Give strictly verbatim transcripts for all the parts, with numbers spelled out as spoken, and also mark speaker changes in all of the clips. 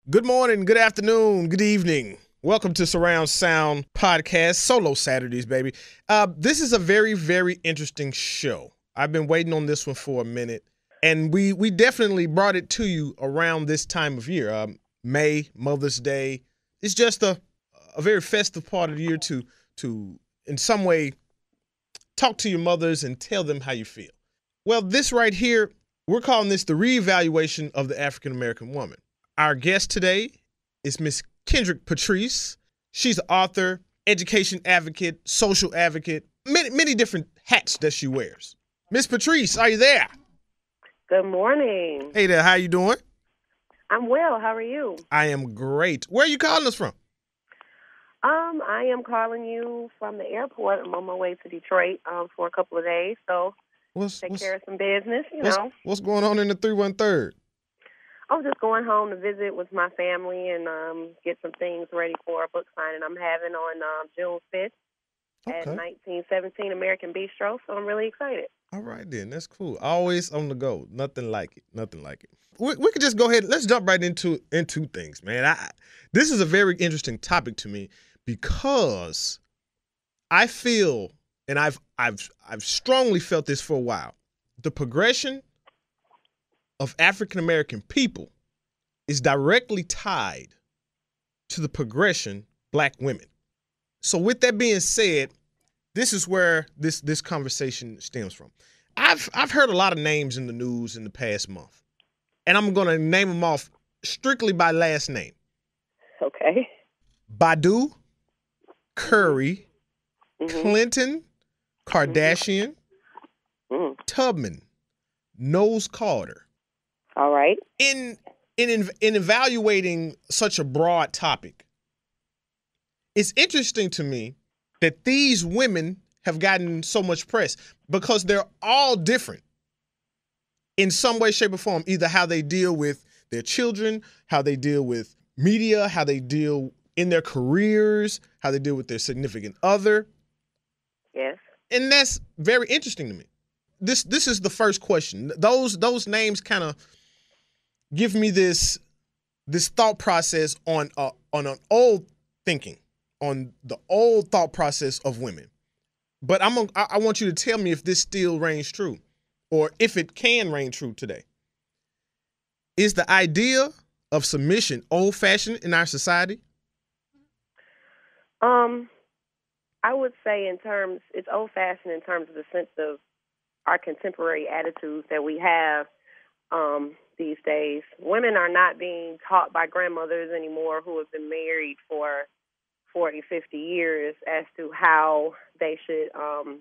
Speaker 1: Good morning, good afternoon, good evening. Welcome to Surround Sound Podcast, Solo Saturdays, baby. Uh, this is a very, very interesting show. I've been waiting on this one for a minute, and we we definitely brought it to you around this time of year. Um, May, Mother's Day. It's just a a very festive part of the year to to in some way talk to your mothers and tell them how you feel. Well, this right here, we're calling this the reevaluation of the African American woman. Our guest today is Miss Kendrick Patrice. She's an author, education advocate, social advocate, many, many different hats that she wears. Miss Patrice, are you there?
Speaker 2: Good morning.
Speaker 1: Hey there, how you doing?
Speaker 2: I'm well. How are you?
Speaker 1: I am great. Where are you calling us from?
Speaker 2: Um, I am calling you from the airport. I'm on my way to Detroit um, for a couple of days, so
Speaker 1: What's
Speaker 2: take
Speaker 1: what's
Speaker 2: care of some business, you
Speaker 1: what's,
Speaker 2: know.
Speaker 1: what's going on in the three one third?
Speaker 2: I was just going home to visit with my family and um, get some things ready for a book signing I'm having on um, June fifth at
Speaker 1: Okay.
Speaker 2: nineteen seventeen American Bistro, so I'm really excited.
Speaker 1: All right, then. That's cool. Always on the go. Nothing like it. Nothing like it. We, we could just go ahead. Let's jump right into into things, man. I, this is a very interesting topic to me because I feel, and I've I've I've strongly felt this for a while, the progression of African American people is directly tied to the progression black women. So with that being said, this is where this this conversation stems from. I've I've heard a lot of names in the news in the past month, and I'm going to name them off strictly by last name.
Speaker 2: Okay.
Speaker 1: Badu, Curry,
Speaker 2: Mm-hmm.
Speaker 1: Clinton, Kardashian,
Speaker 2: Mm-hmm.
Speaker 1: Tubman, Knowles Carter.
Speaker 2: All right.
Speaker 1: In in in evaluating such a broad topic, it's interesting to me that these women have gotten so much press because they're all different in some way, shape, or form. Either how they deal with their children, how they deal with media, how they deal in their careers, how they deal with their significant other.
Speaker 2: Yes.
Speaker 1: And that's very interesting to me. This this is the first question. Those those names kind of give me this this thought process on uh, on an old thinking, on the old thought process of women. But I'm gonna, I I want you to tell me if this still reigns true, or if it can reign true today. Is the idea of submission old-fashioned in our society?
Speaker 2: Um, I would say in terms, it's old-fashioned in terms of the sense of our contemporary attitudes that we have um, these days. Women are not being taught by grandmothers anymore who have been married for forty, fifty years as to how they should um,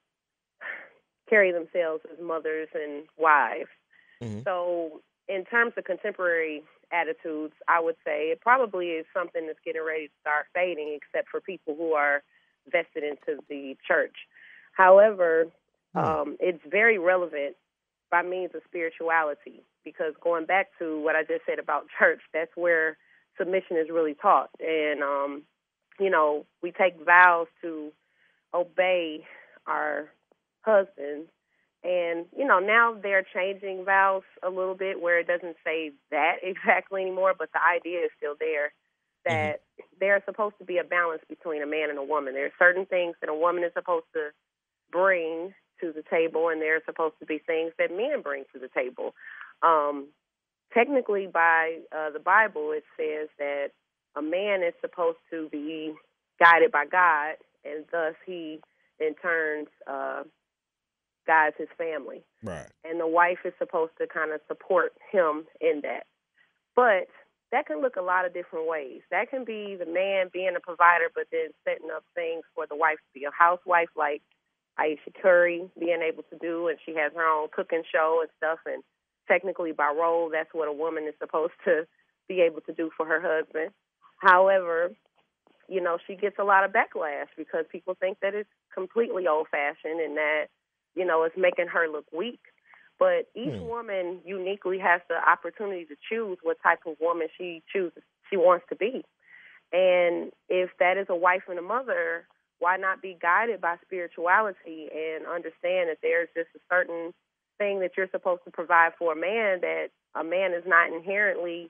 Speaker 2: carry themselves as mothers and wives.
Speaker 1: Mm-hmm.
Speaker 2: So in terms of contemporary attitudes, I would say it probably is something that's getting ready to start fading, except for people who are vested into the church. However, um, it's very relevant by means of spirituality, because going back to what I just said about church, that's where submission is really taught. And, um, you know, we take vows to obey our husbands. And, you know, now they're changing vows a little bit where it doesn't say that exactly anymore, but the idea is still there that mm-hmm. there's supposed to be a balance between a man and a woman. There are certain things that a woman is supposed to bring to the table, and there are supposed to be things that men bring to the table. Um, technically, by uh, the Bible, it says that a man is supposed to be guided by God, and thus he, in turn, uh, guides his family.
Speaker 1: Right.
Speaker 2: And the wife is supposed to kind of support him in that. But that can look a lot of different ways. That can be the man being a provider, but then setting up things for the wife to be a housewife, like Aisha Curry being able to do, and she has her own cooking show and stuff, and technically by role, that's what a woman is supposed to be able to do for her husband. However, you know, she gets a lot of backlash because people think that it's completely old-fashioned and that, you know, it's making her look weak. But each hmm. woman uniquely has the opportunity to choose what type of woman she chooses, she wants to be. And if that is a wife and a mother, why not be guided by spirituality and understand that there's just a certain thing that you're supposed to provide for a man that a man is not inherently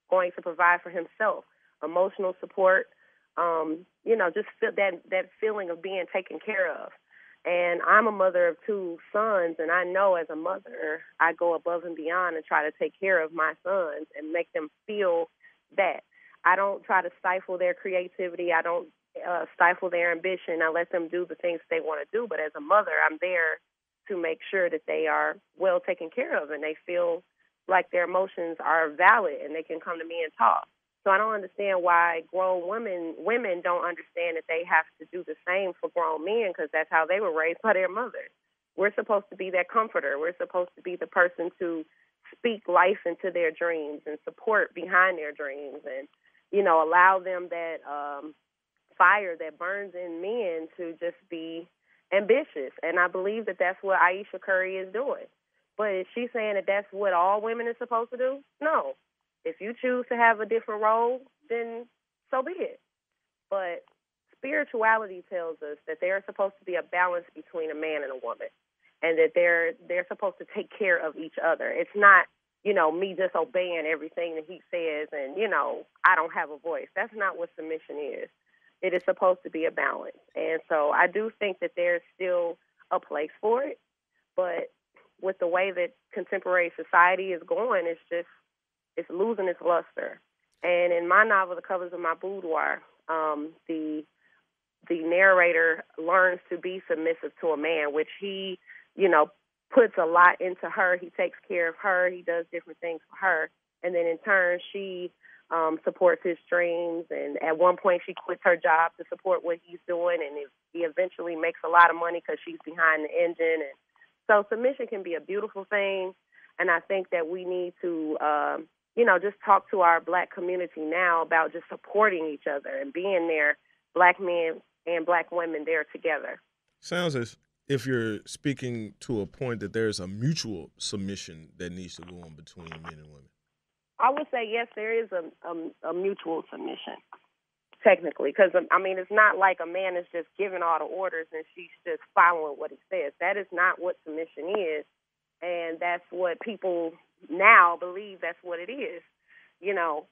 Speaker 2: going to provide for himself. Emotional support, um, you know, just feel that, that feeling of being taken care of. And I'm a mother of two sons, and I know as a mother, I go above and beyond and try to take care of my sons and make them feel that. I don't try to stifle their creativity. I don't uh, stifle their ambition. I let them do the things they want to do. But as a mother, I'm there to make sure that they are well taken care of and they feel like their emotions are valid and they can come to me and talk. So I don't understand why grown women women don't understand that they have to do the same for grown men, because that's how they were raised by their mothers. We're supposed to be their comforter. We're supposed to be the person to speak life into their dreams and support behind their dreams and, you know, allow them that um, fire that burns in men to just be ambitious. And I believe that that's what Aisha Curry is doing. But is she saying that that's what all women are supposed to do? No. If you choose to have a different role, then so be it. But spirituality tells us that there's supposed to be a balance between a man and a woman, and that they're they're supposed to take care of each other. It's not, you know, me just obeying everything that he says and, you know, I don't have a voice. That's not what submission is. It is supposed to be a balance. And so I do think that there's still a place for it, but with the way that contemporary society is going, it's just it's losing its luster. And in my novel, The Colors of My Boudoir, um, the the narrator learns to be submissive to a man, which he, you know, puts a lot into her. He takes care of her. He does different things for her. And then in turn, she um, supports his dreams. And at one point, she quits her job to support what he's doing. And he eventually makes a lot of money because she's behind the engine. And so submission can be a beautiful thing. And I think that we need to, um, you know, just talk to our black community now about just supporting each other and being there, black men and black women there together.
Speaker 1: Sounds as if you're speaking to a point that there's a mutual submission that needs to go on between men and women.
Speaker 2: I would say, yes, there is a, a, a mutual submission, technically, because, I mean, it's not like a man is just giving all the orders and she's just following what he says. That is not what submission is, and that's what people now believe that's what it is. You know,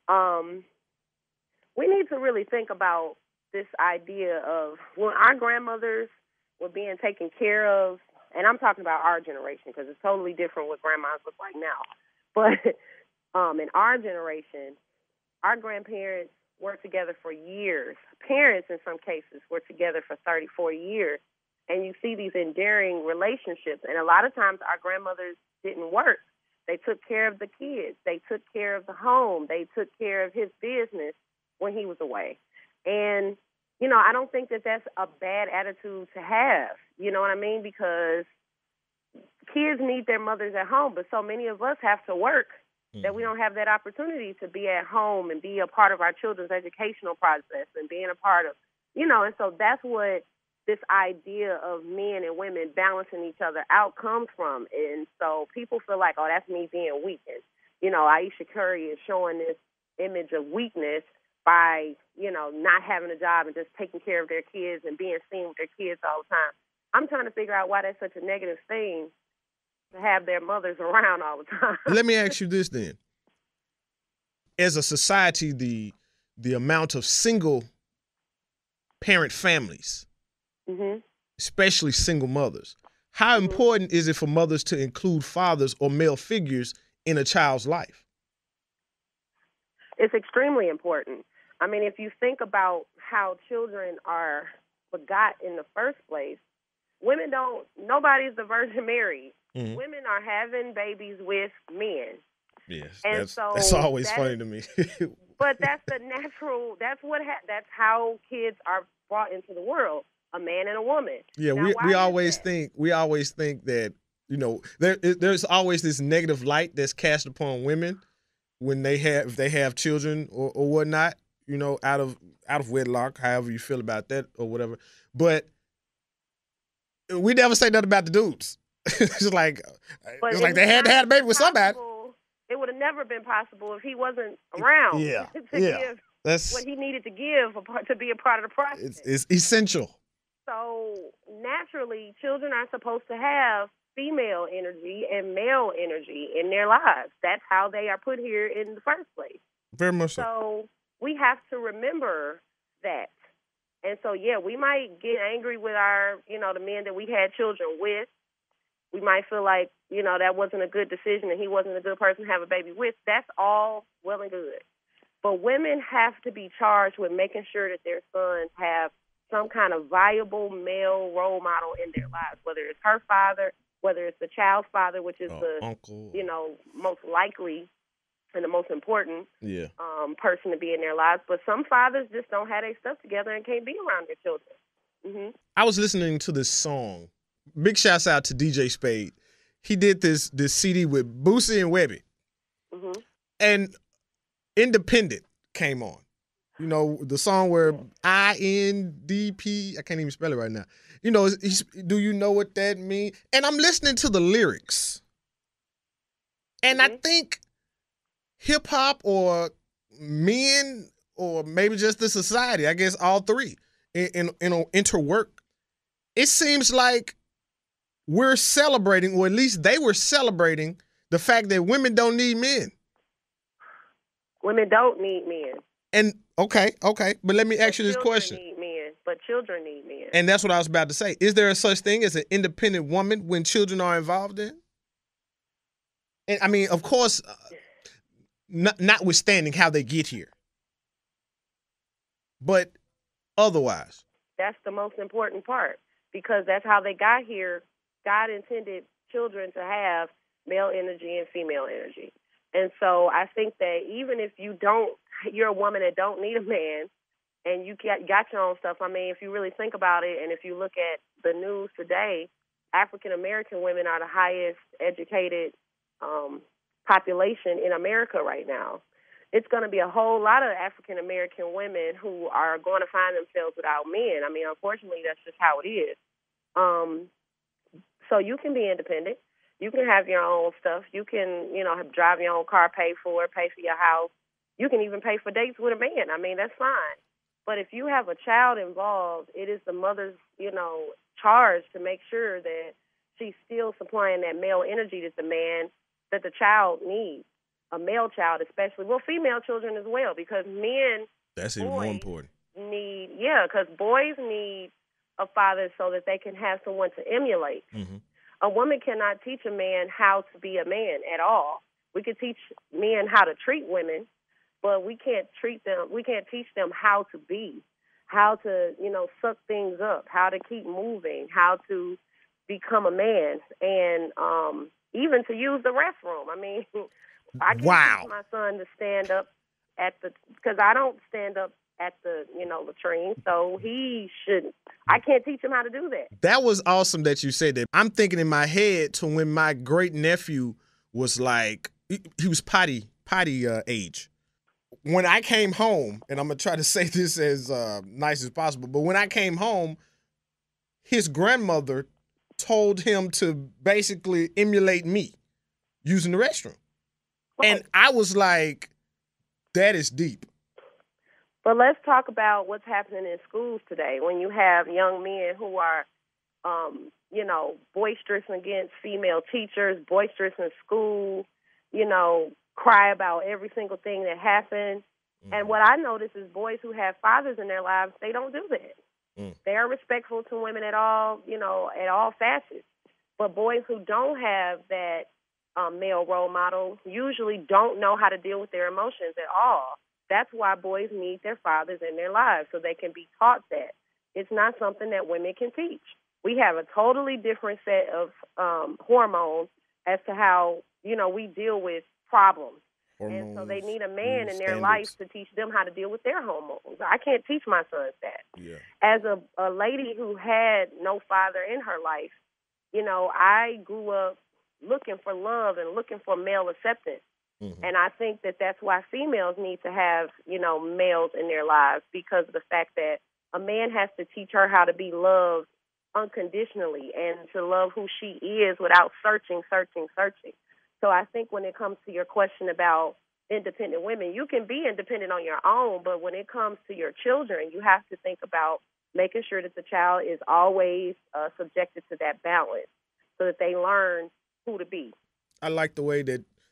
Speaker 2: um, we need to really think about this idea of when our grandmothers were being taken care of, and I'm talking about our generation because it's totally different what grandmas look like now. But um, in our generation, our grandparents were together for years. Parents, in some cases, were together for thirty, forty years. And you see these endearing relationships. And a lot of times our grandmothers didn't work. They took care of the kids. They took care of the home. They took care of his business when he was away. And, you know, I don't think that that's a bad attitude to have, you know what I mean? Because kids need their mothers at home, but so many of us have to work mm-hmm. that we don't have that opportunity to be at home and be a part of our children's educational process and being a part of, you know, and so that's what this idea of men and women balancing each other out comes from. And so people feel like, oh, that's me being weak. And, you know, Aisha Curry is showing this image of weakness by, you know, not having a job and just taking care of their kids and being seen with their kids all the time. I'm trying to figure out why that's such a negative thing to have their mothers around all the time.
Speaker 1: Let me ask you this then. As a society, the the amount of single parent families, mm-hmm. especially single mothers, how mm-hmm. important is it for mothers to include fathers or male figures in a child's life?
Speaker 2: It's extremely important. I mean, if you think about how children are begot in the first place, women don't, nobody's the Virgin Mary. Mm-hmm. Women are having babies with men.
Speaker 1: Yes, and that's, so that's always that funny is, to me.
Speaker 2: But that's the natural, that's what, ha- that's how kids are brought into the world, a man and a woman.
Speaker 1: Yeah, now, we, we always think, we always think that, you know, there there's always this negative light that's cast upon women when they have, if they have children or, or whatnot, you know, out of out of wedlock, however you feel about that or whatever. But we never say nothing about the dudes. It's like but it's like they had to have a baby with somebody.
Speaker 2: It would have never been possible if he wasn't around.
Speaker 1: Yeah,
Speaker 2: to
Speaker 1: yeah.
Speaker 2: give
Speaker 1: That's
Speaker 2: what he needed to give to be a part of the process.
Speaker 1: It's, it's essential.
Speaker 2: So naturally, children are supposed to have female energy and male energy in their lives. That's how they are put here in the first place.
Speaker 1: Very much so.
Speaker 2: So we have to remember that. And so, yeah, we might get angry with our, you know, the men that we had children with. We might feel like, you know, that wasn't a good decision and he wasn't a good person to have a baby with. That's all well and good. But women have to be charged with making sure that their sons have some kind of viable male role model in their lives, whether it's her father, whether it's the child's father, which is
Speaker 1: uh,
Speaker 2: the,
Speaker 1: uncle.
Speaker 2: you know, most likely and the most important
Speaker 1: yeah.
Speaker 2: um, person to be in their lives. But some fathers just don't have their stuff together and can't be around their children. Mm-hmm.
Speaker 1: I was listening to this song. Big shouts out to D J Spade. He did this this C D with Boosie and Webby.
Speaker 2: Mm-hmm.
Speaker 1: And Independent came on. You know, the song where I N D P, I can't even spell it right now. You know, he's, do you know what that means? And I'm listening to the lyrics. And
Speaker 2: Mm-hmm.
Speaker 1: I think hip hop or men or maybe just the society, I guess all three, in, in, in interwork. It seems like we're celebrating, or at least they were celebrating, the fact that women don't need men.
Speaker 2: Women don't need men.
Speaker 1: And okay, okay, but let me ask you this question.
Speaker 2: Children need men, but children need men.
Speaker 1: And that's what I was about to say. Is there a such thing as an independent woman when children are involved in? And I mean, of course, uh, not, notwithstanding how they get here, but otherwise.
Speaker 2: That's the most important part, because that's how they got here. God intended children to have male energy and female energy. And so I think that even if you don't, you're a woman that don't need a man and you got, got your own stuff. I mean, if you really think about it, and if you look at the news today, African-American women are the highest educated um, population in America right now. It's going to be a whole lot of African-American women who are going to find themselves without men. I mean, unfortunately, that's just how it is. Um, so you can be independent. You can have your own stuff. You can, you know, drive your own car, pay for it, pay for your house. You can even pay for dates with a man. I mean, that's fine. But if you have a child involved, it is the mother's, you know, charge to make sure that she's still supplying that male energy that the man, that the child needs. A male child especially. Well, female children as well, because men,
Speaker 1: that's even more important.
Speaker 2: Need, yeah, because boys need a father so that they can have someone to emulate.
Speaker 1: Mm-hmm.
Speaker 2: A woman cannot teach a man how to be a man at all. We could teach men how to treat women, but we can't treat them. We can't teach them how to be, how to, you know, suck things up, how to keep moving, how to become a man, and um, even to use the restroom. I mean, I can't
Speaker 1: wow.
Speaker 2: teach my son to stand up at the, because I don't stand up at the, you know, latrine, so he shouldn't. I can't teach him how to do that.
Speaker 1: That was awesome that you said that. I'm thinking in my head to when my great nephew was like, he, he was potty, potty uh, age. When I came home, and I'm going to try to say this as uh, nice as possible, but when I came home, his grandmother told him to basically emulate me using the restroom.
Speaker 2: Right.
Speaker 1: And I was like, that is deep.
Speaker 2: But let's talk about what's happening in schools today when you have young men who are, um, you know, boisterous against female teachers, boisterous in school, you know, cry about every single thing that happened. Mm. And what I notice is boys who have fathers in their lives, they don't do that. Mm. They are respectful to women at all, you know, at all facets. But boys who don't have that um, male role model usually don't know how to deal with their emotions at all. That's why boys need their fathers in their lives, so they can be taught that. It's not something that women can teach. We have a totally different set of um, hormones as to how, you know, we deal with problems. Hormones, and so they need a man in their life to teach them how to deal with their hormones. I can't teach my sons that. Yeah. As a, a lady who had no father in her life, you know, I grew up looking for love and looking for male acceptance. Mm-hmm. And I think that that's why females need to have, you know, males in their lives, because of the fact that a man has to teach her how to be loved unconditionally and to love who she is without searching, searching, searching. So I think when it comes to your question about independent women, you can be independent on your own, but when it comes to your children, you have to think about making sure that the child is always uh, subjected to that balance so that they learn who to be.
Speaker 1: I like the way that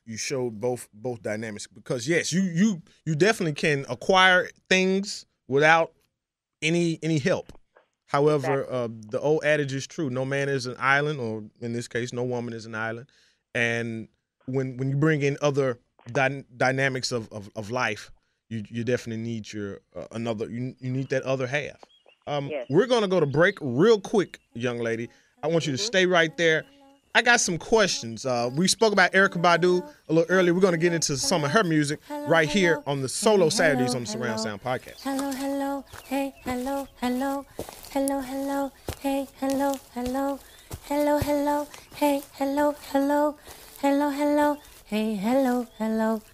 Speaker 1: you showed both both dynamics because yes, you you you definitely can acquire things without any any help. However,
Speaker 2: Exactly.
Speaker 1: uh, the old adage is true: no man is an island, or in this case, no woman is an island. And when when you bring in other dy- dynamics of, of, of life, you you definitely need your uh, another. You you need that other half. Um,
Speaker 2: Yes.
Speaker 1: we're gonna go to break real quick, young lady. I want you to
Speaker 2: Mhm.
Speaker 1: stay right there. I got some questions. Uh, we spoke about Erykah Badu a little earlier. We're gonna get into some of her music right here on the Solo Saturdays on the Surround Sound podcast.
Speaker 3: Hello, hello, hey, hello, hello, hello, hello, hey, hello, hello, hello, hello, hey, hello, hello, hello, hello, hey, hello, hello.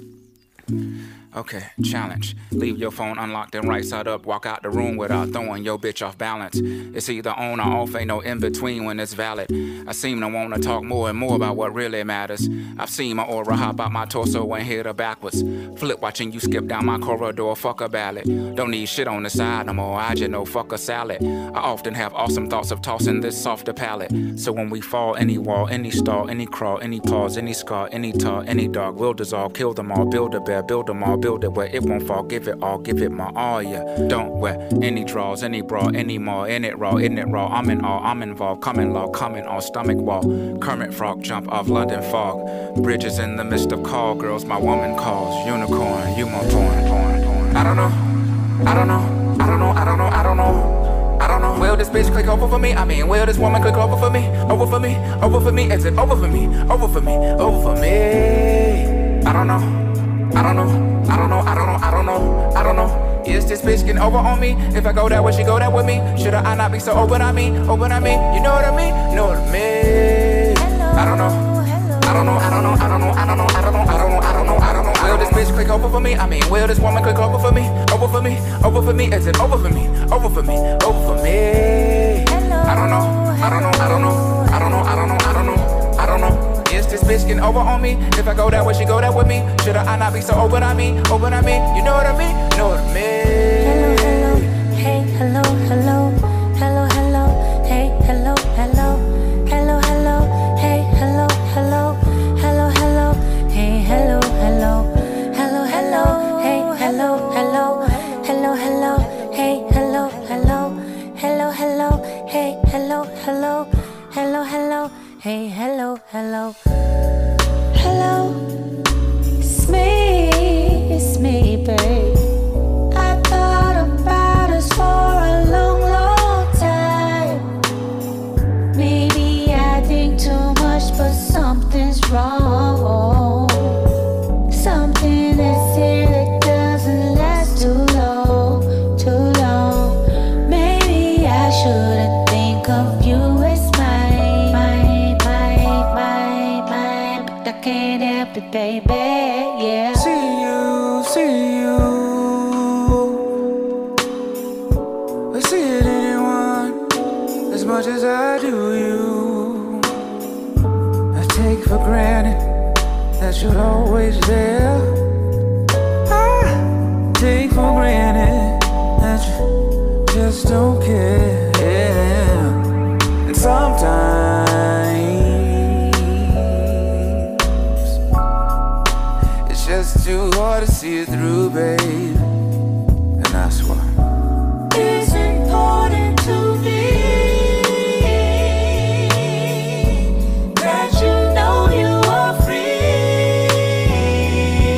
Speaker 4: Okay, challenge. Leave your phone unlocked and right side up. Walk out the room without throwing your bitch off balance. It's either on or off, ain't no in between when it's valid. I seem to wanna talk more and more about what really matters. I've seen my aura hop out my torso and hit her backwards. Flip watching you skip down my corridor, fuck a ballad. Don't need shit on the side no more, I just know fuck a salad. I often have awesome thoughts of tossing this softer palate. So when we fall, any wall, any stall, any crawl, any pause, any scar, any tar, any dog will dissolve, kill them all, build a bear, build them all, build it where it won't fall, give it all, give it my all, yeah. Don't wear any draws, any bra, any more, in it raw, in it raw, I'm in all, I'm involved, common law, coming on stomach wall, Kermit frog, jump off London fog, bridges in the midst of call girls, my woman calls, unicorn, you my porn, porn, porn. I don't know, I don't know, I don't know, I don't know, I don't know, I don't know. Will this bitch click over for me? I mean, will this woman click over for me? Over for me, over for me, is it over for me? Over for me, over for me. I don't know. I don't know, I don't know, I don't know, I don't know, I don't know. Is this bitch getting over on me? If I go that way, she go that with me. Should I not be so open on me? Open on me, you know what I mean? You know what I mean? I don't know, I don't know, I don't know, I don't know, I don't know, I don't know, I don't know, I don't know, I don't know. Will this bitch click over for me? I mean, will this woman click over for me? Over for me, over for me, is it over for me? Over for me, over for me. I don't know, I don't know, I don't know, I don't know, I don't know, I don't know, I don't know. Is this bitch getting over on me? If I go that way, she go that with me. Should I not be so open on me? Open on me, you know what I mean? You know what I mean?
Speaker 3: Hello, hello, hey, hello, hello, hello, hello, hey, hello, hello, hello, hello, hey, hello, hello, hello, hello, hey, hello, hello, hello, hello, hey, hello, hello, hello, hello, hey, hello, hello, hello, hello, hey, hello, hello, hello, hello, hey, hello, hello. Hello, it's me, it's me, babe. I thought about us for a long, long time. Maybe I think too much, but something's wrong. Something that's here that doesn't last too long, too long. Maybe I shouldn't think of you as mine, mine, mine, mine, mine. But I can't help it, baby, yeah.
Speaker 4: See you, see you. I see it in anyone as much as I do you. I take for granted that you're always there. I take for granted that you just don't care. And sometimes it's just too hard to see it through, babe. And that's why
Speaker 3: It's important to me that you know you are free.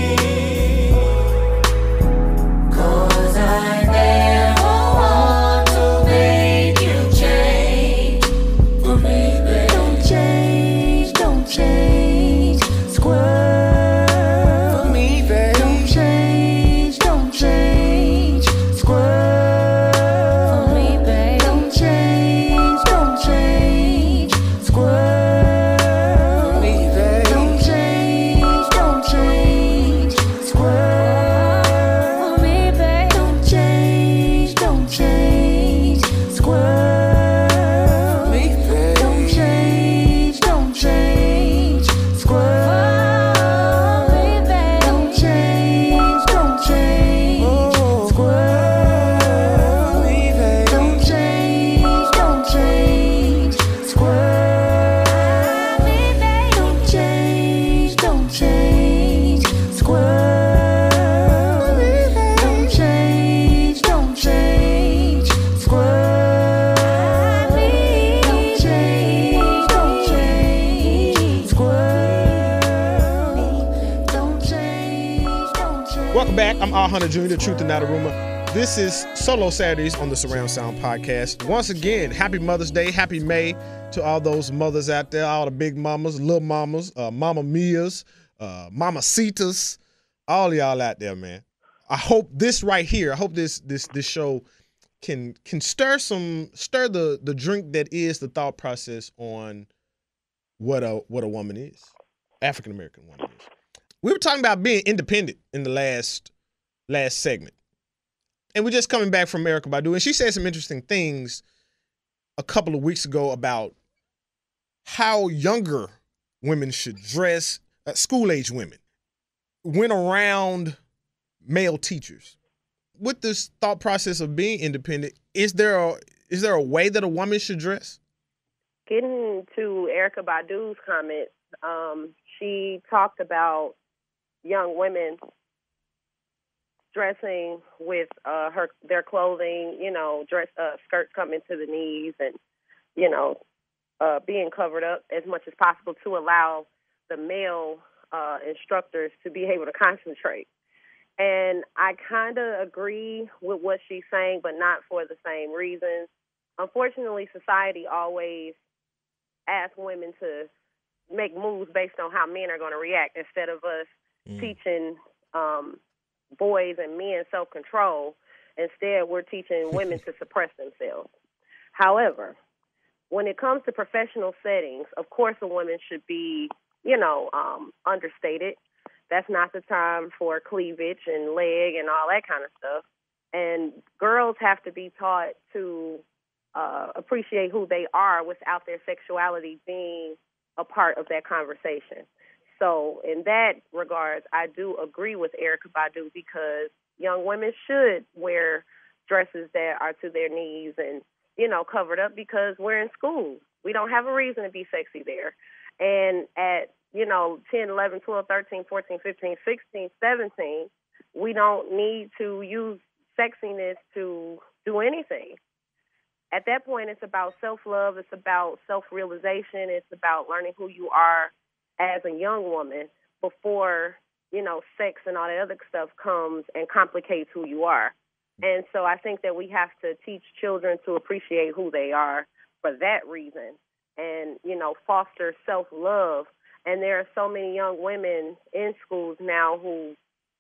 Speaker 1: I'm Al Hunter Junior, the truth and not a rumor. This is Solo Saturdays on the Surround Sound podcast. Once again, happy Mother's Day, happy May to all those mothers out there, all the big mamas, little mamas, uh, mama mias, uh, mamacitas, all y'all out there, man. I hope this right here, I hope this this this show can can stir some stir the the drink that is the thought process on what a what a woman is, African American woman is. We were talking about being independent in the last last segment, and we're just coming back from Erykah Badu, and she said some interesting things a couple of weeks ago about how younger women should dress, uh, school age women, went around male teachers. With this thought process of being independent, is there a is there a way that a woman should dress?
Speaker 2: Getting to Erykah Badu's comment, um, she talked about young women dressing with uh, her their clothing, you know, dress uh, skirts coming to the knees, and you know, uh, being covered up as much as possible to allow the male uh, instructors to be able to concentrate. And I kind of agree with what she's saying, but not for the same reasons. Unfortunately, society always asks women to make moves based on how men are going to react instead of us mm. teaching um, boys and men self-control. Instead, we're teaching women to suppress themselves. However, when it comes to professional settings, of course a woman should be, you know, um, understated. That's not the time for cleavage and leg and all that kind of stuff. And girls have to be taught to uh, appreciate who they are without their sexuality being a part of that conversation. So in that regard, I do agree with Erykah Badu because young women should wear dresses that are to their knees and, you know, covered up because we're in school. We don't have a reason to be sexy there. And at you know, ten, eleven, twelve, thirteen, fourteen, fifteen, sixteen, seventeen, we don't need to use sexiness to do anything. At that point, it's about self-love. It's about self-realization. It's about learning who you are as a young woman before, you know, sex and all that other stuff comes and complicates who you are. And so I think that we have to teach children to appreciate who they are for that reason and, you know, foster self-love. And there are so many young women in schools now who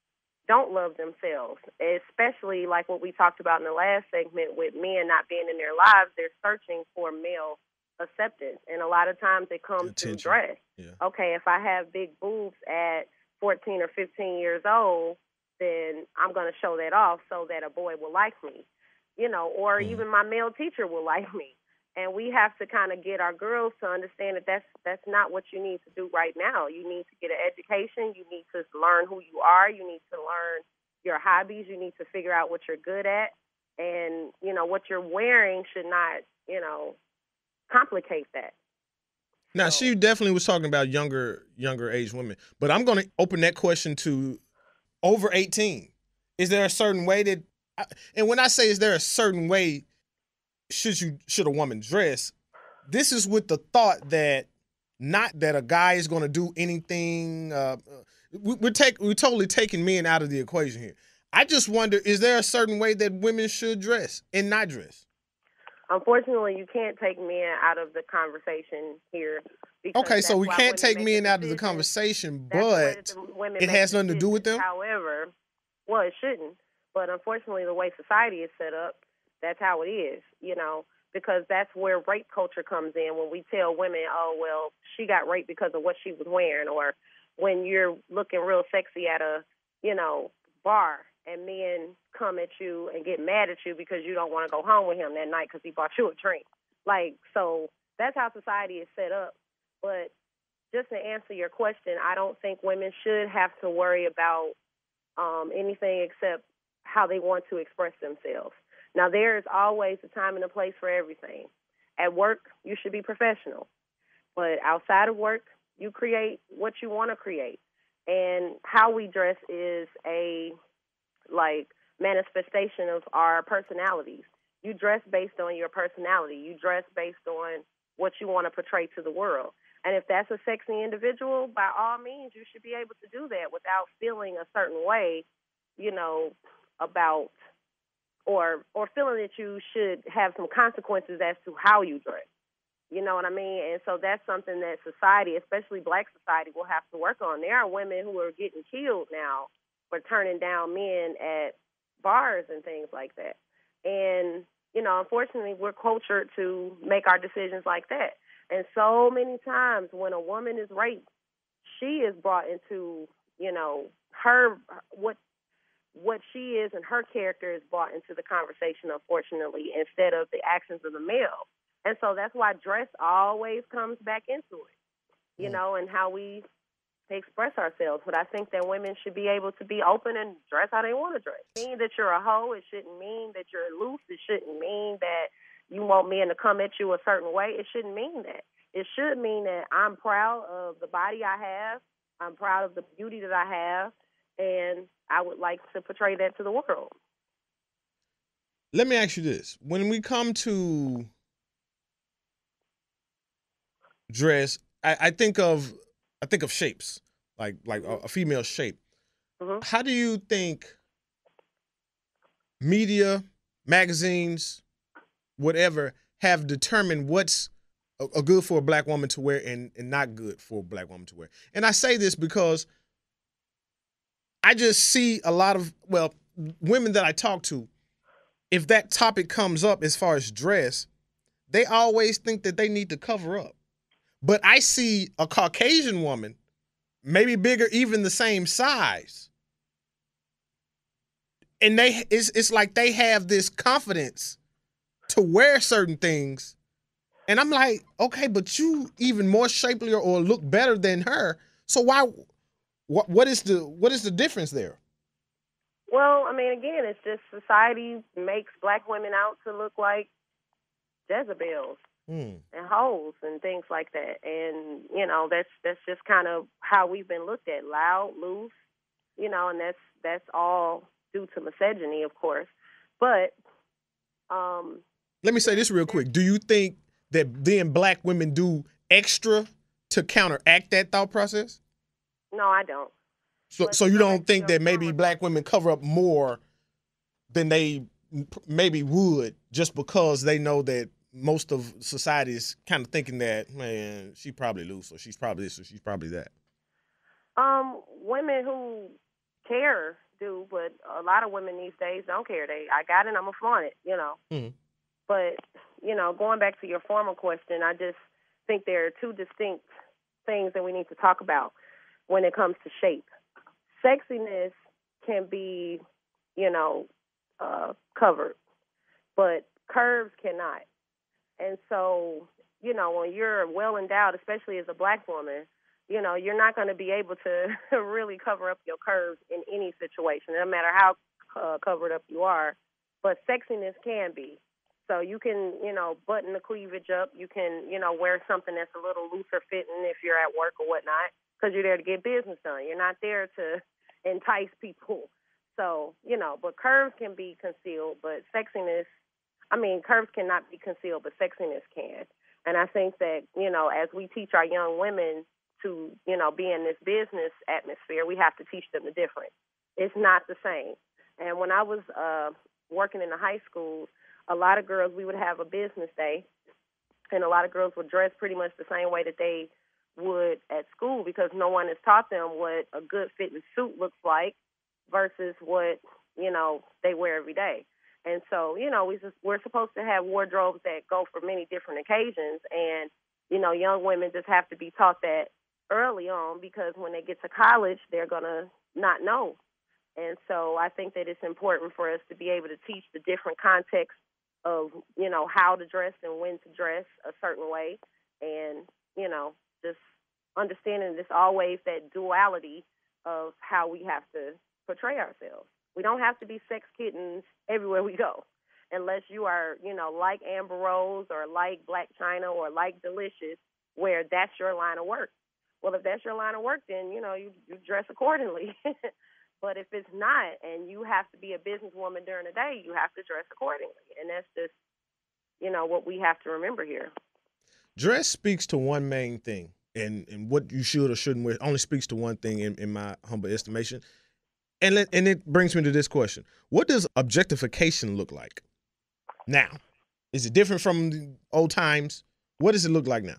Speaker 2: don't love themselves, especially like what we talked about in the last segment with men not being in their lives. They're searching for male acceptance. And a lot of times it comes
Speaker 1: Attention.
Speaker 2: to dress.
Speaker 1: Yeah.
Speaker 2: Okay, if I have big boobs at fourteen or fifteen years old, then I'm going to show that off so that a boy will like me, you know, or mm. even my male teacher will like me. And we have to kind of get our girls to understand that that's, that's not what you need to do right now. You need to get an education. You need to learn who you are. You need to learn your hobbies. You need to figure out what you're good at. And, you know, what you're wearing should not, you know, complicate that.
Speaker 1: Now,
Speaker 2: so,
Speaker 1: she definitely was talking about younger younger age women. But I'm going to open that question to over eighteen. Is there a certain way that – and when I say is there a certain way – should you should a woman dress, this is with the thought that not that a guy is going to do anything. Uh, we, we're take we're totally taking men out of the equation here. I just wonder, is there a certain way that women should dress and not dress?
Speaker 2: Unfortunately, you can't take men out of the conversation here.
Speaker 1: Okay, so we can't take men out of the conversation, but it has nothing to do with them?
Speaker 2: However, well, it shouldn't. But unfortunately, the way society is set up, that's how it is, you know, because that's where rape culture comes in when we tell women, oh, well, she got raped because of what she was wearing, or when you're looking real sexy at a, you know, bar and men come at you and get mad at you because you don't want to go home with him that night because he bought you a drink. Like, so that's how society is set up. But just to answer your question, I don't think women should have to worry about um, anything except how they want to express themselves. Now, there is always a time and a place for everything. At work, you should be professional. But outside of work, you create what you want to create. And how we dress is a, like, manifestation of our personalities. You dress based on your personality. You dress based on what you want to portray to the world. And if that's a sexy individual, by all means, you should be able to do that without feeling a certain way, you know, about or or feeling that you should have some consequences as to how you dress. You know what I mean? And so that's something that society, especially black society, will have to work on. There are women who are getting killed now for turning down men at bars and things like that. And, you know, unfortunately, we're cultured to make our decisions like that. And so many times when a woman is raped, she is brought into, you know, her, what what she is and her character is brought into the conversation, unfortunately, instead of the actions of the male. And so that's why dress always comes back into it, you mm. know, and how we express ourselves. But I think that women should be able to be open and dress how they want to dress. It doesn't mean that you're a hoe. It shouldn't mean that you're loose. It shouldn't mean that you want men to come at you a certain way. It shouldn't mean that. It should mean that I'm proud of the body I have. I'm proud of the beauty that I have. And I would like to portray that to the world.
Speaker 1: Let me ask you this. When we come to dress, I, I think of I think of shapes, like like a, a female shape. Mm-hmm. How do you think media, magazines, whatever, have determined what's a, a good for a black woman to wear and, and not good for a black woman to wear? And I say this because I just see a lot of, well, women that I talk to, if that topic comes up as far as dress, they always think that they need to cover up. But I see a Caucasian woman, maybe bigger, even the same size, and they it's it's like they have this confidence to wear certain things, and I'm like, okay, but you even more shapelier or look better than her. So why? What what is the what is the difference there?
Speaker 2: Well, I mean, again, it's just society makes black women out to look like Jezebels. Mm. And hoes and things like that. And, you know, that's that's just kind of how we've been looked at, loud, loose, you know, and that's that's all due to misogyny, of course. But um,
Speaker 1: let me say this real quick. Do you think that then black women do extra to counteract that thought process?
Speaker 2: No, I don't.
Speaker 1: So but so you don't think that maybe black women cover up more than they maybe would just because they know that most of society is kind of thinking that, man, she probably loose, or she's probably this, or she's probably that?
Speaker 2: Um, women who care do, but a lot of women these days don't care. They, I got it, I'm gonna flaunt it, you know. Mm-hmm. But you know, going back to your former question, I just think there are two distinct things that we need to talk about when it comes to shape. Sexiness can be, you know, uh, covered, but curves cannot. And so, you know, when you're well endowed, especially as a black woman, you know, you're not going to be able to really cover up your curves in any situation, no matter how uh, covered up you are. But sexiness can be. So you can, you know, button the cleavage up. You can, you know, wear something that's a little looser fitting if you're at work or whatnot, because you're there to get business done. You're not there to entice people. So, you know, but curves can be concealed, but sexiness, I mean, curves cannot be concealed, but sexiness can. And I think that, you know, as we teach our young women to, you know, be in this business atmosphere, we have to teach them the difference. It's not the same. And when I was uh, working in the high schools, a lot of girls, we would have a business day, and a lot of girls would dress pretty much the same way that they would at school, because no one has taught them what a good fitting suit looks like versus what, you know, they wear every day. And so, you know, we just, we're supposed to have wardrobes that go for many different occasions. And, you know, young women just have to be taught that early on, because when they get to college, they're going to not know. And so I think that it's important for us to be able to teach the different contexts of, you know, how to dress and when to dress a certain way. And, you know, just understanding there's always that duality of how we have to portray ourselves. We don't have to be sex kittens everywhere we go, unless you are, you know, like Amber Rose or like Black China or like Delicious, where that's your line of work. Well, if that's your line of work, then, you know, you, you dress accordingly. But if it's not, and you have to be a businesswoman during the day, you have to dress accordingly. And that's just, you know, what we have to remember here.
Speaker 1: Dress speaks to one main thing, and, and what you should or shouldn't wear only speaks to one thing in, in my humble estimation. And let, and it brings me to this question: what does objectification look like now? Is it different from the old times? What does it look like now?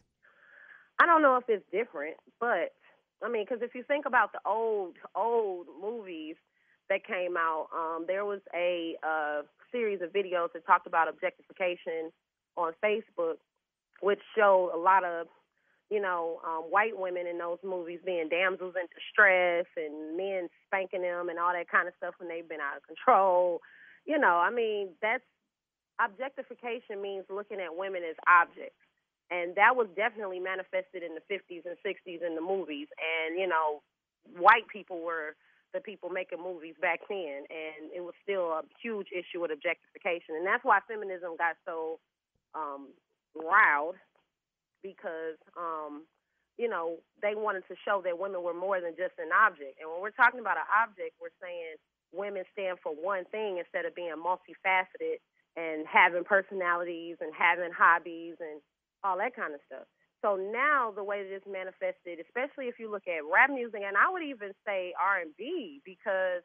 Speaker 2: I don't know if it's different, but I mean, because if you think about the old old movies that came out, um, there was a uh, series of videos that talked about objectification on Facebook, which showed a lot of, you know, um, white women in those movies being damsels in distress and men spanking them and all that kind of stuff when they've been out of control. You know, I mean, that's objectification means looking at women as objects. And that was definitely manifested in the fifties and sixties in the movies. And, you know, white people were the people making movies back then, and it was still a huge issue with objectification. And that's why feminism got so um, riled, because, um, you know, they wanted to show that women were more than just an object. And when we're talking about an object, we're saying women stand for one thing instead of being multifaceted and having personalities and having hobbies and all that kind of stuff. So now the way that it's manifested, especially if you look at rap music, and I would even say R and B, because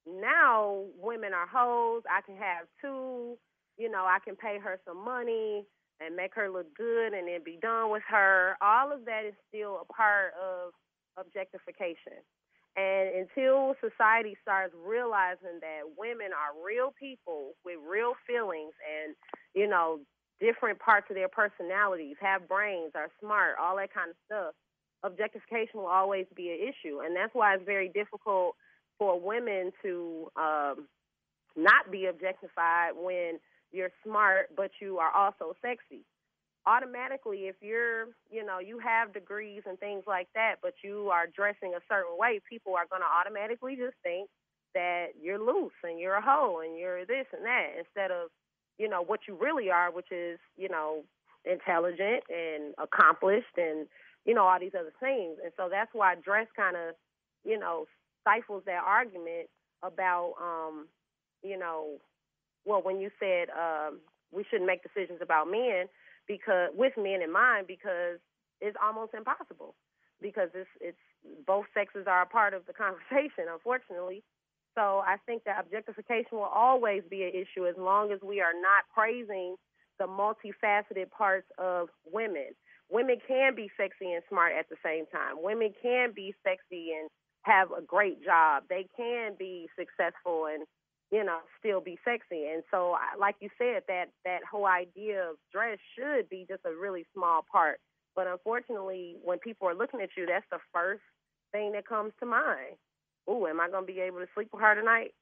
Speaker 2: now women are hoes. I can have two, you know, I can pay her some money and make her look good and then be done with her. All of that is still a part of objectification. And until society starts realizing that women are real people with real feelings and, you know, different parts of their personalities, have brains, are smart, all that kind of stuff, objectification will always be an issue. And that's why it's very difficult for women to um, not be objectified when you're smart, but you are also sexy. Automatically, if you're, you know, you have degrees and things like that, but you are dressing a certain way, people are going to automatically just think that you're loose and you're a hoe and you're this and that, instead of, you know, what you really are, which is, you know, intelligent and accomplished and, you know, all these other things. And so that's why dress kind of, you know, stifles that argument about, um, you know, well, when you said um, we shouldn't make decisions about men because with men in mind, because it's almost impossible, because it's, it's both sexes are a part of the conversation, unfortunately. So I think that objectification will always be an issue as long as we are not praising the multifaceted parts of women. Women can be sexy and smart at the same time. Women can be sexy and have a great job. They can be successful and, you know, still be sexy. And so, like you said, that, that whole idea of dress should be just a really small part. But unfortunately, when people are looking at you, that's the first thing that comes to mind. Ooh, am I going to be able to sleep with her tonight?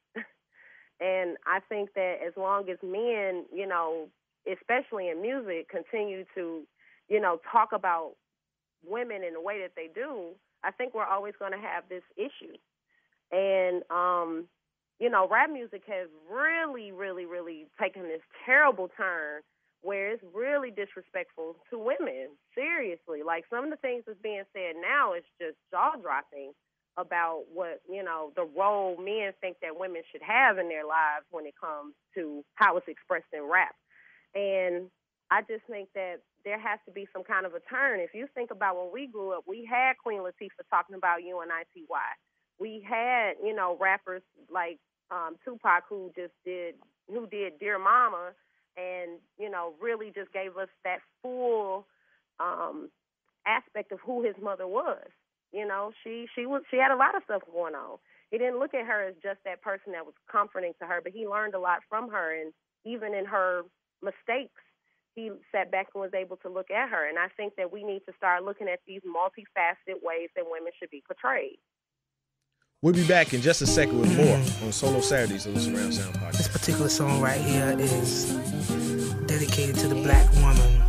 Speaker 2: And I think that as long as men, you know, especially in music, continue to, you know, talk about women in the way that they do, I think we're always going to have this issue. And, um, you know, rap music has really, really, really taken this terrible turn where it's really disrespectful to women, seriously. Like, some of the things that's being said now is just jaw-dropping about what, you know, the role men think that women should have in their lives when it comes to how it's expressed in rap. And I just think that there has to be some kind of a turn. If you think about when we grew up, we had Queen Latifah talking about U N I T Y. We had, you know, rappers like um, Tupac who just did, who did Dear Mama, and, you know, really just gave us that full um, aspect of who his mother was. You know, she she was she had a lot of stuff going on. He didn't look at her as just that person that was comforting to her, but he learned a lot from her. And even in her mistakes, he sat back and was able to look at her. And I think that we need to start looking at these multifaceted ways that women should be portrayed.
Speaker 1: We'll be back in just a second with more on Solo Saturdays of the Surround Sound Podcast.
Speaker 5: This particular song right here is dedicated to the black woman.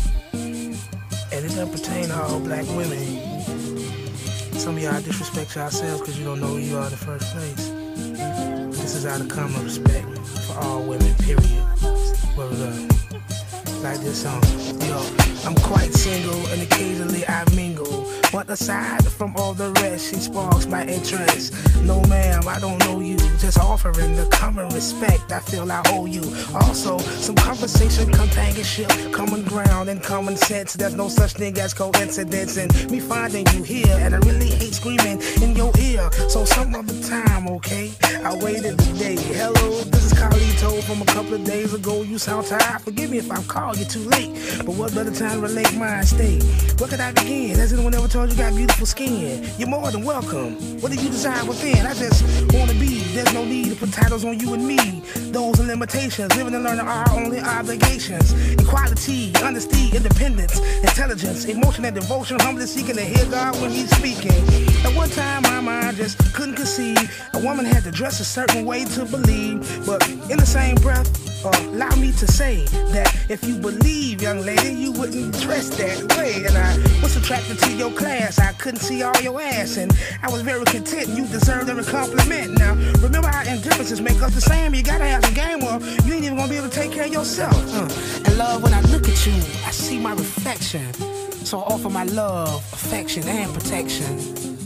Speaker 5: And it doesn't pertain to all black women. Some of y'all disrespect yourselves because you don't know who you are in the first place. This is out of common respect for all women, period. Word up. like this song. Yo, I'm quite single and occasionally I mingle. But aside from all the rest, she sparks my interest. No ma'am, I don't know you. Just offering the common respect I feel I owe you. Also, some conversation, companionship, common ground and common sense. There's no such thing as coincidence in me finding you here. And I really hate screaming in your ear. So some other time, okay? I waited today. Hello, this is Carlito from a couple of days ago. You sound tired. Forgive me if I've called you too late. But what better time to relate my state? Where could I begin? Has anyone ever told you got beautiful skin? You're more than welcome. What do you desire within? I just wanna be. There's no need to put titles on you and me. Those are limitations. Living and learning are our only obligations. Equality, honesty, independence, intelligence, emotion and devotion. Humbly seeking to hear God when He's speaking. At one time, my mind just couldn't conceive. A woman had to dress a certain way to believe. But in the same breath, uh, allow me to say that if you believe, young lady, you wouldn't dress that way. And I was attracted to your class. I couldn't see all your ass, and I was very content. You deserved every compliment. Now, remember how indifferences make us the same. You gotta have some game, or you ain't even gonna be able to take care of yourself. Uh, and love, when I look at you, I see my reflection. So I offer my love, affection, and protection.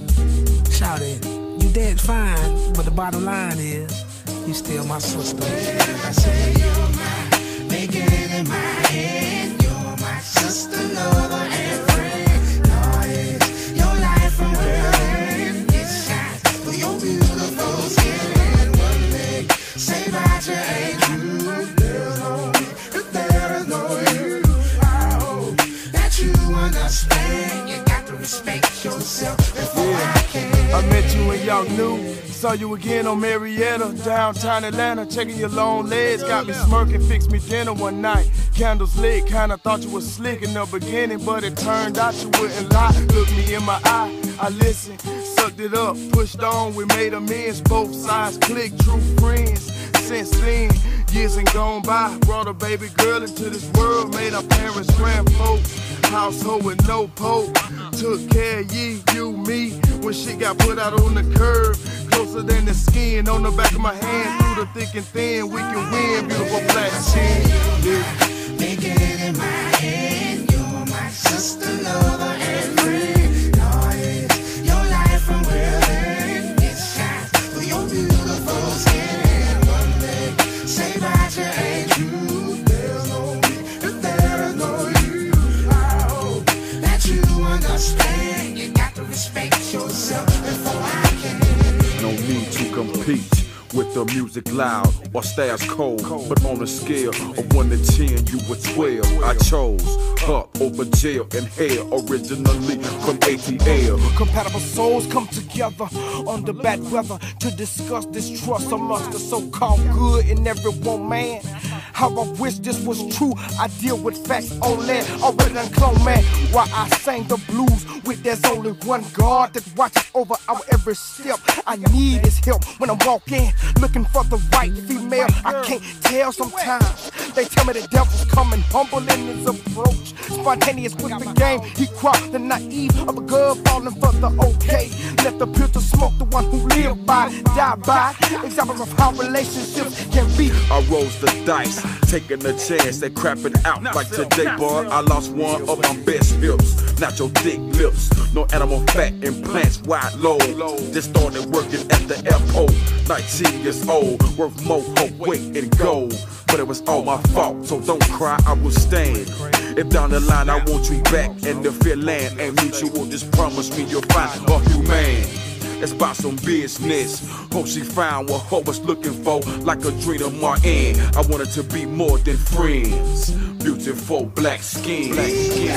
Speaker 5: Shout it, you dead fine, but the bottom line is, you still my sister. I say you're my bacon in my head. You're my sister, lover, and friend. Lord, it's your life from within. It shines for your beautiful skin. And one day, say that you ain't true. There's no me, if there is no you. I hope that you understand. You got to respect yourself before I can.
Speaker 6: I met you when y'all knew. Saw you again on Marietta, downtown Atlanta. Checking your long legs, got me smirking, fixed me dinner one night. Candles lit, kinda thought you was slick in the beginning, but it turned out you wouldn't lie. Looked me in my eye, I listened, sucked it up, pushed on, we made amends. Both sides clicked, true friends. Since then, years ain't gone by. Brought a baby girl into this world, made our parents grandfolks. Household with no pope. Took care of ye, you, me. When shit got put out on the curb, closer than the skin on the back of my hand. Through the thick and thin, we can win. Beautiful black skin. Yeah.
Speaker 5: Make it in my hand. You're my sister, lover, and friend. Lord, it's your life from within. It shines for your beautiful skin. And one day, say that you ain't true. There's no me, if there is no you. I hope that you understand. You got to respect yourself before I can.
Speaker 7: No need to compete with the music loud or styles cold, but on a scale of one to ten, you were twelve. I chose her over jail and hell, originally from A T L.
Speaker 6: Compatible souls come together under bad weather to discuss distrust amongst the so-called good in everyone, man. How I wish this was true. I deal with facts only. Already done clone, man. Why I sang the blues with there's only one God that watches over our every step. I need his help when I'm walking, looking for the right female. I can't tell sometimes. They tell me the devil's coming, humble in his approach. Spontaneous with the game. He cropped the naive of a girl falling for the okay. Let the pure to smoke, the one who live by, die by. Example of how relationships can be.
Speaker 7: I rose the dice, taking a chance at crapping out like today, boy. I lost one of my best hips. Not your thick lips, no animal fat implants, wide low. Just started working at the airport, nineteen years old, worth more hope, weight, and gold. But it was all my fault, so don't cry, I will stand. If down the line I want you back, and if your land ain't mutual, just promise me you'll find a human. It's about some business. Hope she found what hope was looking for, like a dream of my end. I wanted to be more than friends. Beautiful black skin. Black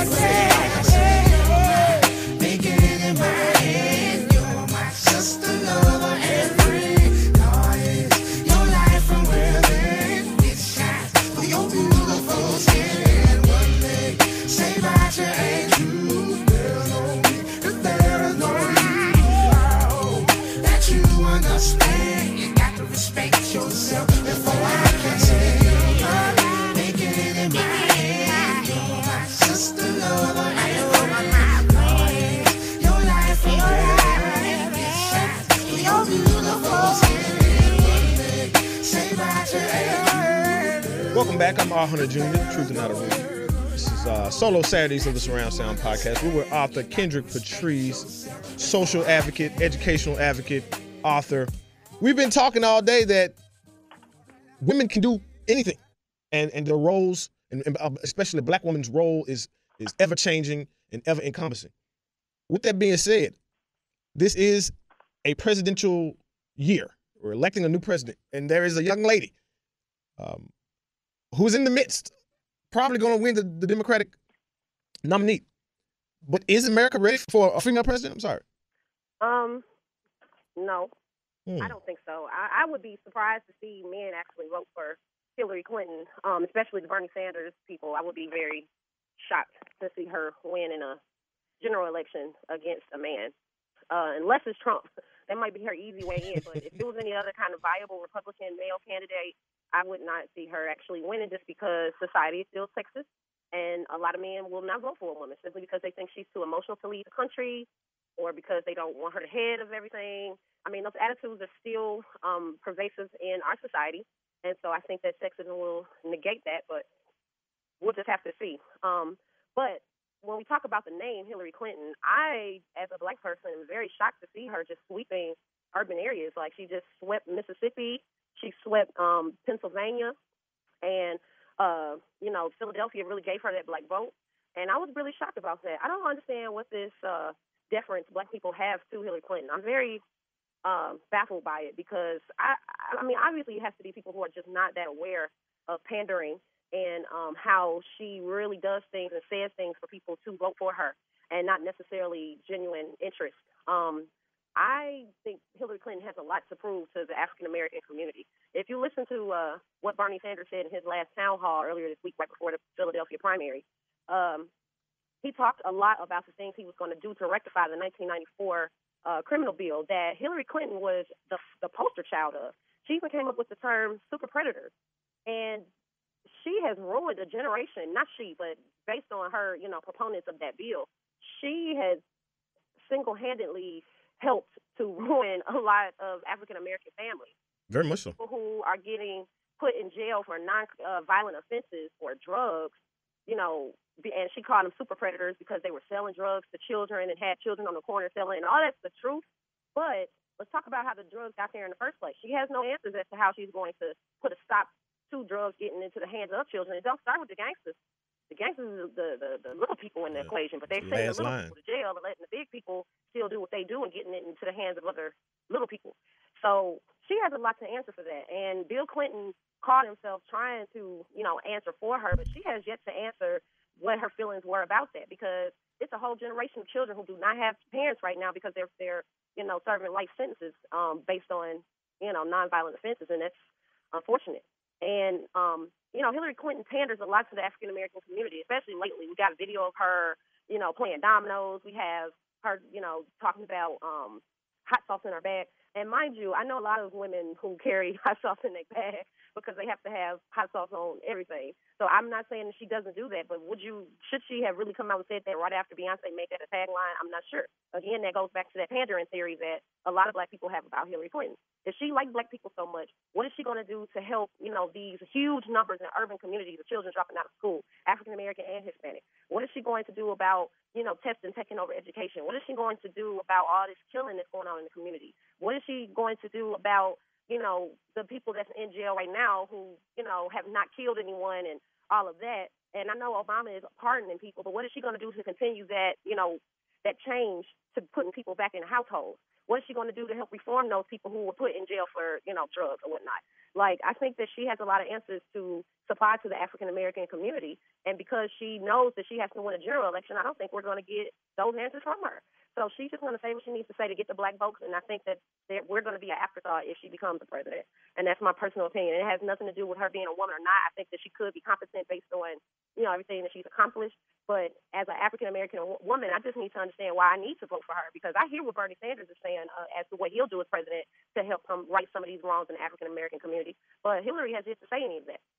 Speaker 7: skin.
Speaker 5: Make it in my hand. You're my sister, lover, and friend. Lord, it's your life from within. It shines for your beautiful skin. One day, say that you ain't true. There's no me, if there is no you. I hope that you understand. You got to respect yourself before I can say. Make it in my hand. You're my sister, lover, and friend. Lord, it's your life from within. It shines for your beautiful skin. One day, say that you ain't true.
Speaker 1: Welcome back. I'm R Hunter Junior, Truth and Not a Rumor. uh, Solo Saturdays of the Surround Sound podcast. We're with author Kendrick Patrice, social advocate, educational advocate, author. We've been talking all day that women can do anything, and and their roles, and, and especially the black woman's role, is is ever changing and ever encompassing. With that being said, this is a presidential year. We're electing a new president, and there is a young lady um, who's in the midst, probably going to win the, the Democratic nominee. But is America ready for a female president? I'm sorry.
Speaker 2: Um, no,
Speaker 1: Hmm.
Speaker 2: I don't think so. I, I would be surprised to see men actually vote for Hillary Clinton, um, especially the Bernie Sanders people. I would be very shocked to see her win in a general election against a man, uh, unless it's Trump. That might be her easy way in. But if it was any other kind of viable Republican male candidate, I would not see her actually winning, just because society is still sexist, and a lot of men will not vote for a woman simply because they think she's too emotional to lead the country, or because they don't want her the head of everything. I mean, those attitudes are still um, pervasive in our society, and so I think that sexism will negate that, but we'll just have to see. Um, but when we talk about the name Hillary Clinton, I, as a black person, am very shocked to see her just sweeping urban areas. Like, she just swept Mississippi, she swept um, Pennsylvania, and, uh, you know, Philadelphia really gave her that black vote. And I was really shocked about that. I don't understand what this uh, deference black people have to Hillary Clinton. I'm very um, baffled by it, because, I, I mean, obviously it has to be people who are just not that aware of pandering and um, how she really does things and says things for people to vote for her, and not necessarily genuine interest. Um, I think Hillary Clinton has a lot to prove to the African-American community. If you listen to uh, what Bernie Sanders said in his last town hall earlier this week, right before the Philadelphia primary, um, he talked a lot about the things he was going to do to rectify the nineteen ninety-four uh, criminal bill that Hillary Clinton was the, the poster child of. She even came up with the term super predators. And she has ruined a generation, not she, but based on her, you know, proponents of that bill, she has single-handedly helped to ruin a lot of African-American families.
Speaker 1: Very much so.
Speaker 2: People who are getting put in jail for non-violent uh, offenses or drugs, you know, and she called them super predators because they were selling drugs to children and had children on the corner selling, and all that's the truth. But let's talk about how the drugs got there in the first place. She has no answers as to how she's going to put a stop to drugs getting into the hands of children. It don't start with the gangsters. The gangsters are the, the, the little people in the yeah. equation, but they're sending the little line. people to jail and letting the big people still do what they do and getting it into the hands of other little people. So she has a lot to answer for that. And Bill Clinton caught himself trying to, you know, answer for her, but she has yet to answer what her feelings were about that, because it's a whole generation of children who do not have parents right now because they're, they're you know, serving life sentences um, based on, you know, nonviolent offenses, and that's unfortunate. And, um, you know, Hillary Clinton panders a lot to the African-American community, especially lately. We got a video of her, you know, playing dominoes. We have her, you know, talking about um, hot sauce in her bag. And mind you, I know a lot of women who carry hot sauce in their bag because they have to have hot sauce on everything. So I'm not saying that she doesn't do that, but would you, should she have really come out and said that right after Beyonce made that a tagline? I'm not sure. Again, that goes back to that pandering theory that a lot of black people have about Hillary Clinton. If she liked black people so much, what is she going to do to help, you know, these huge numbers in urban communities of children dropping out of school, African-American and Hispanic? What is she going to do about, you know, testing, taking over education? What is she going to do about all this killing that's going on in the community? What is she going to do about, you know, the people that's in jail right now who, you know, have not killed anyone and all of that? And I know Obama is pardoning people, but what is she going to do to continue that, you know, that change to putting people back in the households? What is she going to do to help reform those people who were put in jail for, you know, drugs or whatnot? Like, I think that she has a lot of answers to supply to the African-American community. And because she knows that she has to win a general election, I don't think we're going to get those answers from her. So she's just going to say what she needs to say to get the black votes, and I think that we're going to be an afterthought if she becomes the president. And that's my personal opinion. It has nothing to do with her being a woman or not. I think that she could be competent based on, you know, everything that she's accomplished. But as an African-American woman, I just need to understand why I need to vote for her, because I hear what Bernie Sanders is saying uh, as to what he'll do as president to help him right some of these wrongs in the African-American community. But Hillary has yet to say any of that.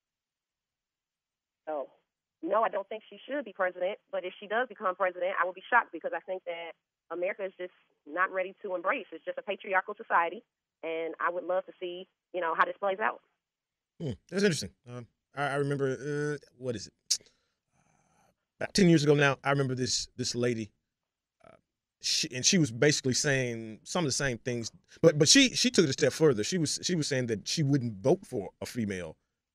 Speaker 2: So, no, I don't think she should be president. But if she does become president, I will be shocked, because I think that America is just not ready to embrace. It's just a patriarchal society, and I would love to see, you know, how this plays out.
Speaker 1: Hmm, that's interesting. Um, I, I remember, uh, what is it? about ten years ago now, I remember this this lady, uh, she, and she was basically saying some of the same things, but but she she took it a step further. She was she was saying that she wouldn't vote for a female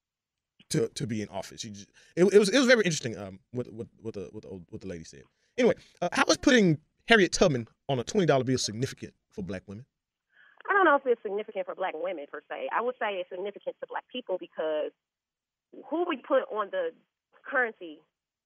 Speaker 1: to to be in office. She just, it, it was it was very interesting. Um, what what what the what the, old, what the lady said. Anyway, uh, how is putting Harriet Tubman on a twenty dollar bill significant for Black women?
Speaker 2: I don't know if it's significant for Black women per se. I would say it's significant to Black people because who we put on the currency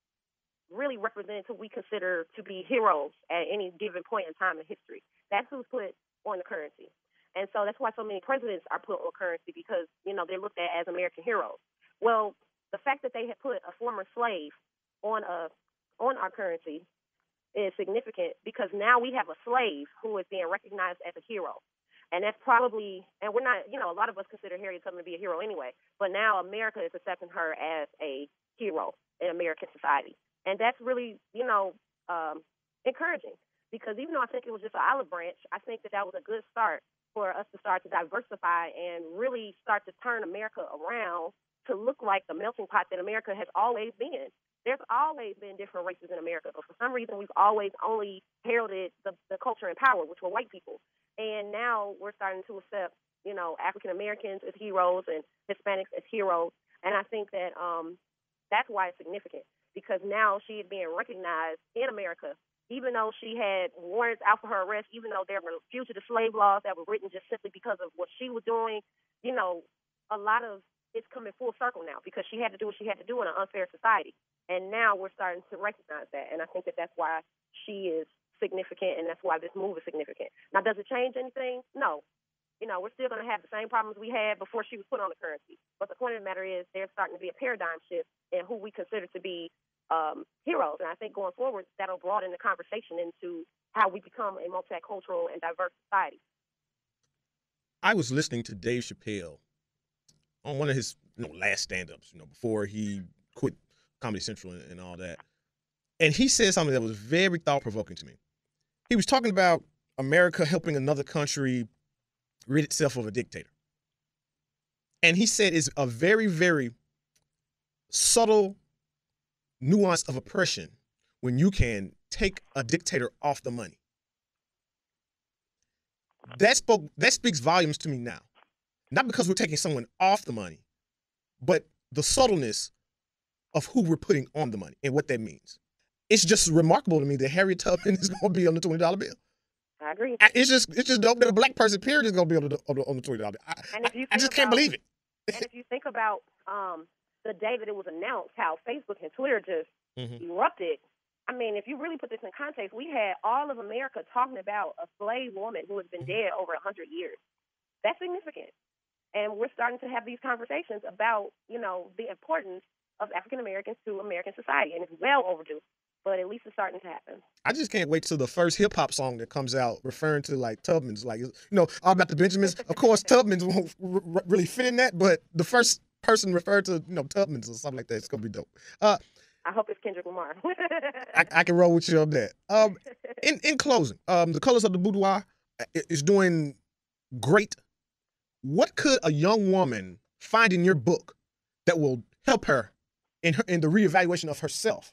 Speaker 2: really represents who we consider to be heroes at any given point in time in history. That's who's put on the currency. And so that's why so many presidents are put on currency because, you know, they're looked at as American heroes. Well, the fact that they had put a former slave on a on our currency is significant because now we have a slave who is being recognized as a hero. And that's probably, and we're not, you know, a lot of us consider Harriet Tubman to be a hero anyway, but now America is accepting her as a hero in American society. And that's really, you know, um, encouraging because even though I think it was just an olive branch, I think that that was a good start for us to start to diversify and really start to turn America around to look like the melting pot that America has always been. There's always been different races in America, but for some reason we've always only heralded the, the culture and power, which were white people. And now we're starting to accept, you know, African Americans as heroes and Hispanics as heroes. And I think that um, that's why it's significant because now she is being recognized in America, even though she had warrants out for her arrest, even though there were fugitive slave laws that were written just simply because of what she was doing. You know, a lot of it's coming full circle now because she had to do what she had to do in an unfair society. And now we're starting to recognize that. And I think that that's why she is significant, and that's why this move is significant. Now, does it change anything? No. You know, we're still going to have the same problems we had before she was put on the currency. But the point of the matter is there's starting to be a paradigm shift in who we consider to be um, heroes. And I think going forward, that'll broaden the conversation into how we become a multicultural and diverse society.
Speaker 1: I was listening to Dave Chappelle on one of his you know, last stand-ups, you know, before he quit Comedy Central and, and all that. And he said something that was very thought-provoking to me. He was talking about America helping another country rid itself of a dictator. And he said it's a very, very subtle nuance of oppression when you can take a dictator off the money. That spoke, that speaks volumes to me now. Not because we're taking someone off the money, but the subtleness of who we're putting on the money and what that means. It's just remarkable to me that Harriet Tubman is going to be on the twenty dollar bill.
Speaker 2: I agree.
Speaker 1: It's just it's just dope that a Black person, period, is going to be on the, on the, on the twenty dollar bill. I,
Speaker 2: and if you
Speaker 1: I, I just
Speaker 2: about,
Speaker 1: can't believe it.
Speaker 2: And if you think about um, the day that it was announced, how Facebook and Twitter just mm-hmm. erupted, I mean, if you really put this in context, we had all of America talking about a slave woman who has been dead over one hundred years. That's significant. And we're starting to have these conversations about, you know, the importance of African Americans to American society. And it's well overdue, but at least it's starting to happen.
Speaker 1: I just can't wait till the first hip hop song that comes out referring to like Tubmans, like, you know, all about the Benjamins. Of course, Tubmans won't r- really fit in that, but the first person referred to, you know, Tubmans or something like that, it's going to be dope. Uh,
Speaker 2: I hope it's Kendrick Lamar.
Speaker 1: I, I can roll with you on that. Um, in, in closing, um, the Colors of the Boudoir is doing great. What could a young woman find in your book that will help her in her, in the reevaluation of herself?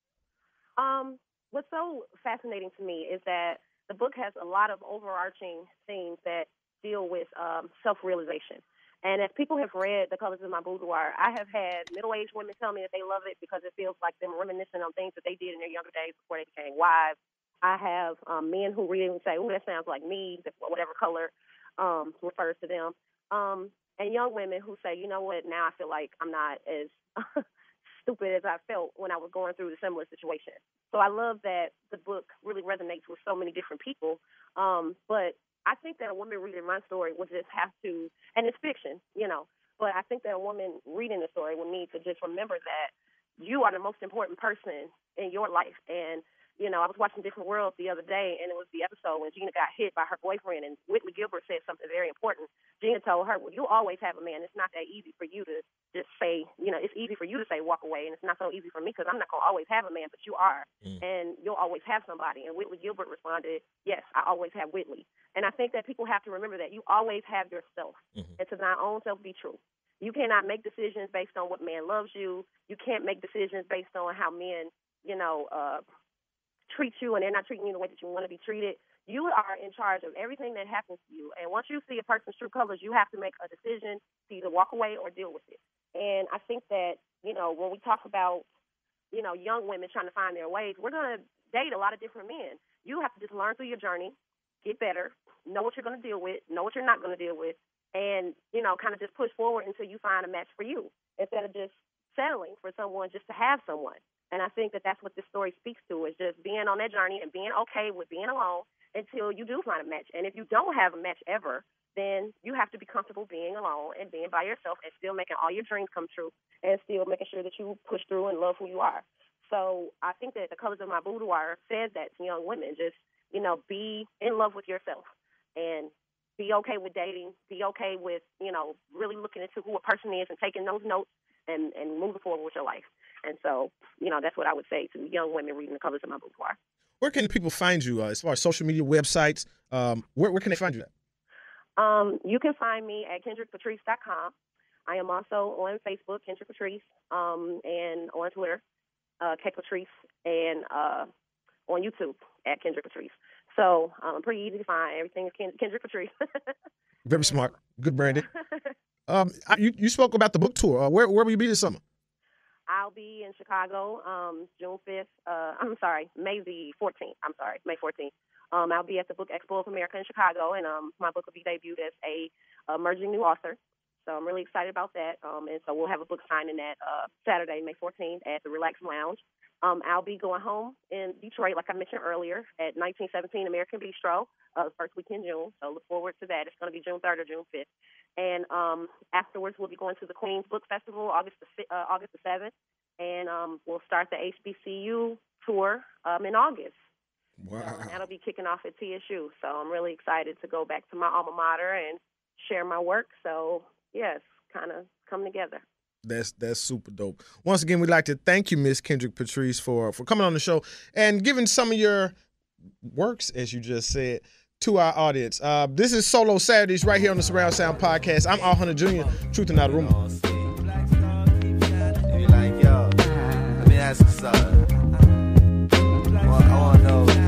Speaker 2: Um, what's so fascinating to me is that the book has a lot of overarching themes that deal with um, self-realization. And as people have read The Colors of My Boudoir, I have had middle-aged women tell me that they love it because it feels like them reminiscing on things that they did in their younger days before they became wives. I have um, men who read it and say, oh, that sounds like me, whatever color um, refers to them. Um, and young women who say, you know what, now I feel like I'm not as stupid as I felt when I was going through a similar situation. So I love that the book really resonates with so many different people. Um, but I think that a woman reading my story would just have to, and it's fiction, you know, but I think that a woman reading the story would need to just remember that you are the most important person in your life. And, you know, I was watching Different Worlds the other day, and it was the episode when Gina got hit by her boyfriend, and Whitley Gilbert said something very important. Gina told her, well, you always have a man. It's not that easy for you to just say, you know, it's easy for you to say walk away, and it's not so easy for me because I'm not going to always have a man, but you are, mm. and you'll always have somebody. And Whitley Gilbert responded, yes, I always have Whitley. And I think that people have to remember that you always have yourself, mm-hmm. and to thy own self be true. You cannot make decisions based on what man loves you. You can't make decisions based on how men you know, uh, treat you and they're not treating you the way that you want to be treated. You are in charge of everything that happens to you. And once you see a person's true colors, you have to make a decision to either walk away or deal with it. And I think that, you know, when we talk about, you know, young women trying to find their ways, we're going to date a lot of different men. You have to just learn through your journey, get better, know what you're going to deal with, know what you're not going to deal with, and, you know, kind of just push forward until you find a match for you instead of just settling for someone just to have someone. And I think that that's what this story speaks to, is just being on that journey and being okay with being alone until you do find a match. And if you don't have a match ever, then you have to be comfortable being alone and being by yourself and still making all your dreams come true and still making sure that you push through and love who you are. So I think that the Colors of My Boudoir says that to young women, just, you know, be in love with yourself and be okay with dating, be okay with, you know, really looking into who a person is and taking those notes and, and moving forward with your life. And so, you know, that's what I would say to young women reading the Colors of My Boudoir.
Speaker 1: Where can people find you uh, as far as social media, websites? Um, where, where can they find you at?
Speaker 2: Um, you can find me at kendrick patrice dot com. I am also on Facebook, Kendrick Patrice, um, and on Twitter, uh, K Patrice, and uh, on YouTube at Kendrick Patrice. So um, pretty easy to find. Everything is Kend- Kendrick Patrice.
Speaker 1: Very smart. Good branding. um, you, you spoke about the book tour. Uh, where, where will you be this summer?
Speaker 2: I'll be in Chicago um, June fifth. Uh, I'm sorry, May the fourteenth. I'm sorry, May fourteenth. Um, I'll be at the Book Expo of America in Chicago, and um, my book will be debuted as a emerging new author. So I'm really excited about that. Um, and so we'll have a book signing that uh, Saturday, May fourteenth, at the Relax Lounge. Um, I'll be going home in Detroit, like I mentioned earlier, at nineteen seventeen American Bistro, uh, the first week in June. So look forward to that. It's going to be June third or June fifth. And um, afterwards, we'll be going to the Queens Book Festival, August the uh, August the seventh. And um, we'll start the H B C U tour um, in August.
Speaker 1: Wow.
Speaker 2: So that'll be kicking off at T S U. So I'm really excited to go back to my alma mater and share my work. So, yes, kind of come together.
Speaker 1: That's that's super dope. Once again, we'd like to thank you, Miss Kendrick Patrice, for, for coming on the show and giving some of your works, as you just said, to our audience. Uh, this is Solo Saturdays right here on the Surround Sound Podcast. I'm Al Hunter Junior Truth and Not a Rumor.
Speaker 8: Ask you something. Well, I want to know.